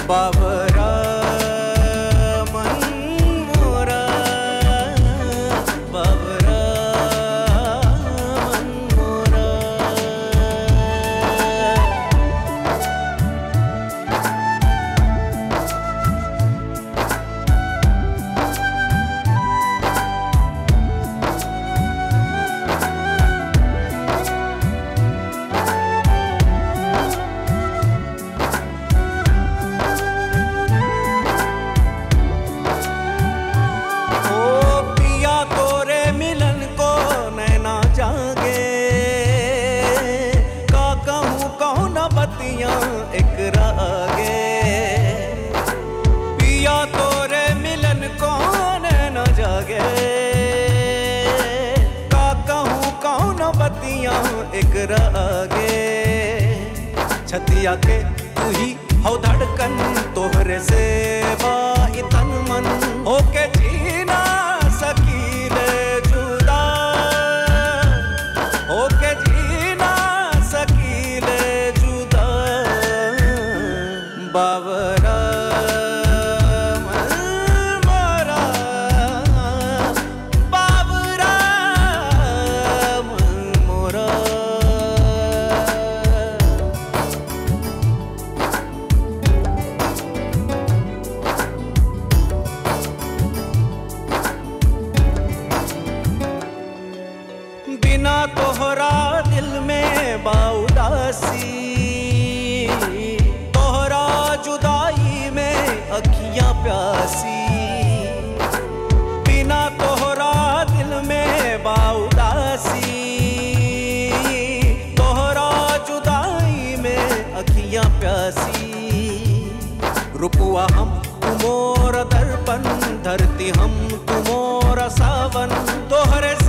बाबरा मन मोरा, बाबरा मन मोरा। एक रागे पिया तोरे मिलन कौन न जागे, का कहूँ कौन बतियाँ एक रागे। छतिया के तू ही हो धड़कन, तोहरे से बाई तन मन होके जीना सकीले जुदा, होके जीना सकीले जुदा। बाबरा मन मोरा, बाबरा मन मोरा। बिना तोहरा दिल में बा उदासी, तोहरा जुदाई में अखियां प्यासी। बिना तोहरा दिल में बा उदासी, तोहरा जुदाई में अखियां प्यासी। रुपुआ हम तुमोर दर्पण, धरती हम तुमोर सावन, तोहरे